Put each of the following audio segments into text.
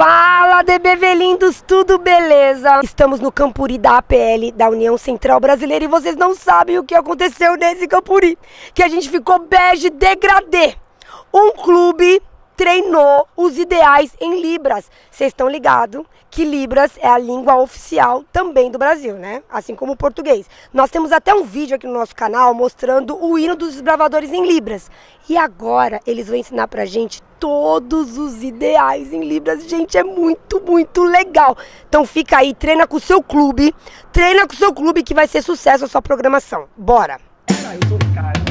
Fala, DBV lindos, tudo beleza? Estamos no Campuri da APL, da União Central Brasileira, e vocês não sabem o que aconteceu nesse Campuri, que a gente ficou bege degradê. Um clube treinou os ideais em Libras. Vocês estão ligados que Libras é a língua oficial também do Brasil, né? Assim como o português. Nós temos até um vídeo aqui no nosso canal mostrando o hino dos desbravadores em Libras. E agora eles vão ensinar pra gente todos os ideais em Libras. Gente, é muito, muito legal. Então fica aí, treina com o seu clube. Treina com o seu clube que vai ser sucesso a sua programação. Bora! Eu tô no cara.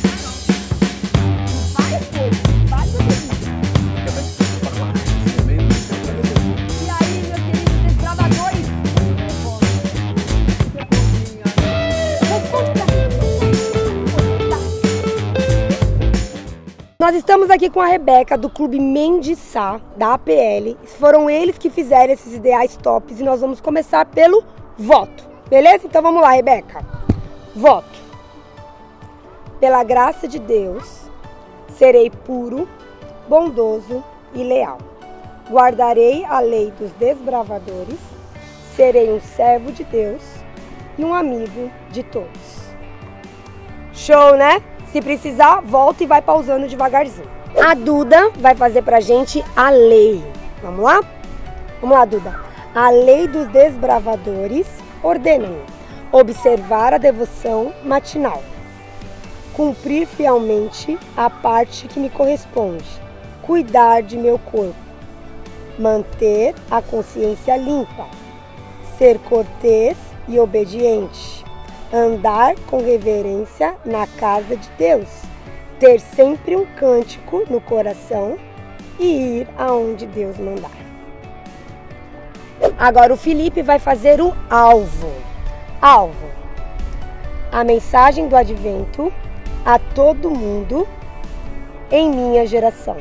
Nós estamos aqui com a Rebeca do Clube Mendiçá, da APL. Foram eles que fizeram esses ideais tops e nós vamos começar pelo voto. Beleza? Então vamos lá, Rebeca. Voto. Pela graça de Deus, serei puro, bondoso e leal. Guardarei a lei dos desbravadores, serei um servo de Deus e um amigo de todos. Show, né? Se precisar, volta e vai pausando devagarzinho. A Duda vai fazer pra gente a lei. Vamos lá? Vamos lá, Duda. A lei dos desbravadores ordena-me observar a devoção matinal, cumprir fielmente a parte que me corresponde, cuidar de meu corpo, manter a consciência limpa, ser cortês e obediente, andar com reverência na casa de Deus, ter sempre um cântico no coração e ir aonde Deus mandar. Agora o Felipe vai fazer o alvo. Alvo. A mensagem do advento a todo mundo em minha geração.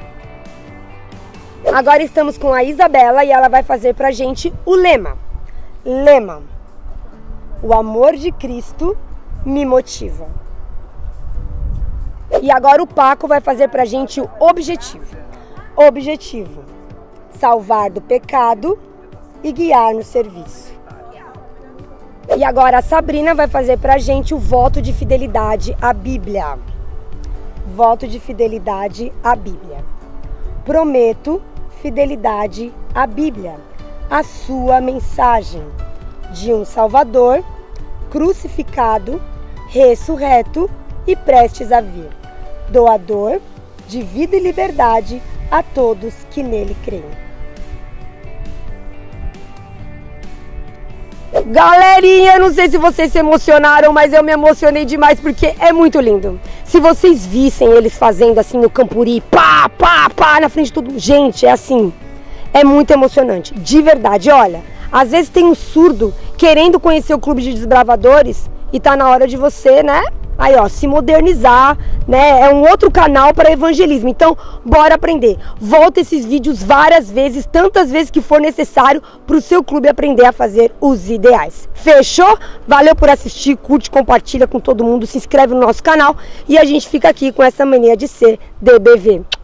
Agora estamos com a Isabela e ela vai fazer pra gente o lema. Lema. O amor de Cristo me motiva. E agora o Paco vai fazer pra gente o objetivo. Objetivo. Salvar do pecado e guiar no serviço. E agora a Sabrina vai fazer pra gente o voto de fidelidade à Bíblia. Voto de fidelidade à Bíblia. Prometo fidelidade à Bíblia, a sua mensagem de um Salvador crucificado, ressurreto e prestes a vir, doador de vida e liberdade a todos que nele creem. Galerinha, não sei se vocês se emocionaram, mas eu me emocionei demais porque é muito lindo. Se vocês vissem eles fazendo assim no Campuri, pá, pá, pá, na frente de tudo, gente, é assim, é muito emocionante, de verdade. Olha, às vezes tem um surdo querendo conhecer o Clube de Desbravadores e tá na hora de você, né? Aí, ó, se modernizar, né? É um outro canal para evangelismo. Então, bora aprender. Volta esses vídeos várias vezes, tantas vezes que for necessário para o seu clube aprender a fazer os ideais. Fechou? Valeu por assistir, curte, compartilha com todo mundo, se inscreve no nosso canal e a gente fica aqui com essa mania de ser DBV.